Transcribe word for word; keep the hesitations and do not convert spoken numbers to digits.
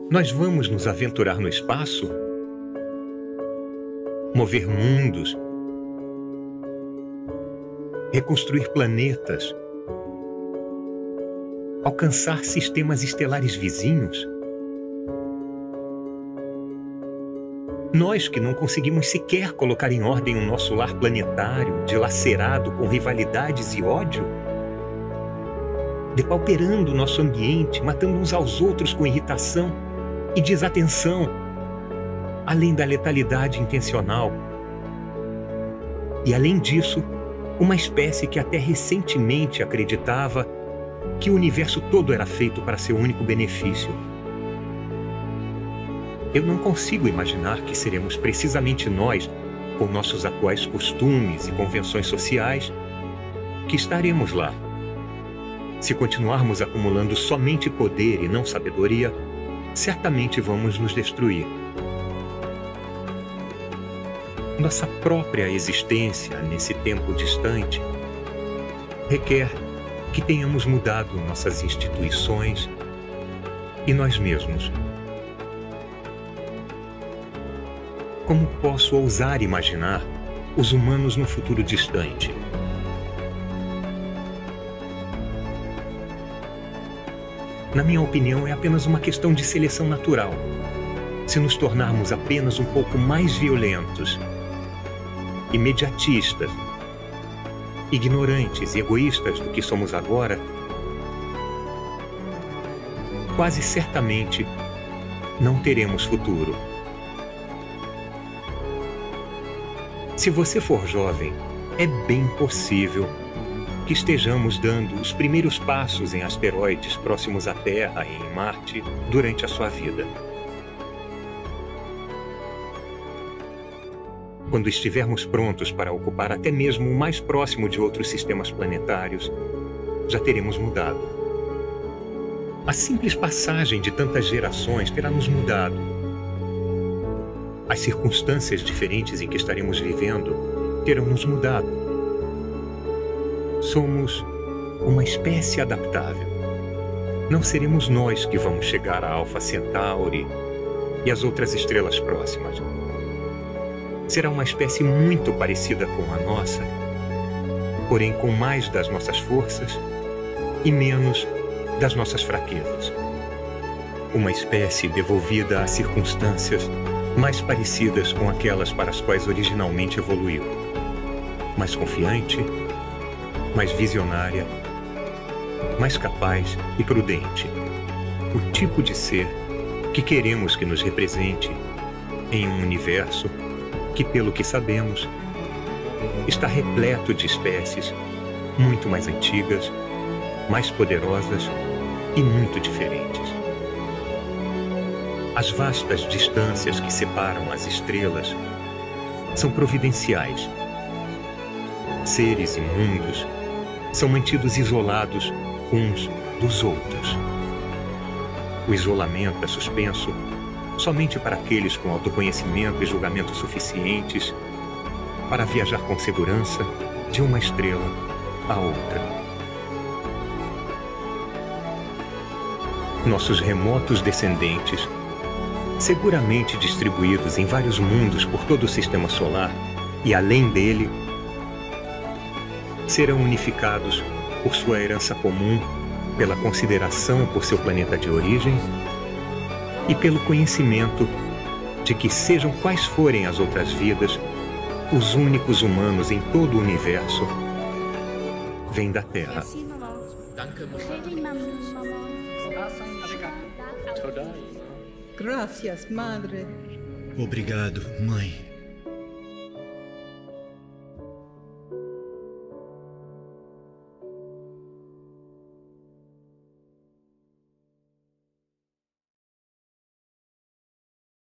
Nós vamos nos aventurar no espaço? Mover mundos? Reconstruir planetas? Alcançar sistemas estelares vizinhos? Nós que não conseguimos sequer colocar em ordem o nosso lar planetário, dilacerado com rivalidades e ódio? Depauperando o nosso ambiente, matando uns aos outros com irritação e desatenção, além da letalidade intencional. E além disso, uma espécie que até recentemente acreditava que o universo todo era feito para seu único benefício. Eu não consigo imaginar que seremos precisamente nós, com nossos atuais costumes e convenções sociais, que estaremos lá. Se continuarmos acumulando somente poder e não sabedoria, certamente vamos nos destruir. Nossa própria existência nesse tempo distante requer que tenhamos mudado nossas instituições e nós mesmos. Como posso ousar imaginar os humanos no futuro distante? Na minha opinião, é apenas uma questão de seleção natural. Se nos tornarmos apenas um pouco mais violentos, imediatistas, ignorantes e egoístas do que somos agora, quase certamente não teremos futuro. Se você for jovem, é bem possível que estejamos dando os primeiros passos em asteroides próximos à Terra e em Marte durante a sua vida. Quando estivermos prontos para ocupar até mesmo o mais próximo de outros sistemas planetários, já teremos mudado. A simples passagem de tantas gerações terá nos mudado. As circunstâncias diferentes em que estaremos vivendo terão nos mudado. Somos uma espécie adaptável. Não seremos nós que vamos chegar a Alpha Centauri e as outras estrelas próximas. Será uma espécie muito parecida com a nossa, porém com mais das nossas forças e menos das nossas fraquezas. Uma espécie devolvida a circunstâncias mais parecidas com aquelas para as quais originalmente evoluiu. Mais confiante, mais visionária, mais capaz e prudente. O tipo de ser que queremos que nos represente em um universo que, pelo que sabemos, está repleto de espécies muito mais antigas, mais poderosas e muito diferentes. As vastas distâncias que separam as estrelas são providenciais. Seres e mundos são mantidos isolados uns dos outros. O isolamento é suspenso somente para aqueles com autoconhecimento e julgamento suficientes para viajar com segurança de uma estrela a outra. Nossos remotos descendentes, seguramente distribuídos em vários mundos por todo o sistema solar e além dele, serão unificados por sua herança comum, pela consideração por seu planeta de origem e pelo conhecimento de que, sejam quais forem as outras vidas, os únicos humanos em todo o universo vêm da Terra. Gracias, madre. Obrigado, mãe.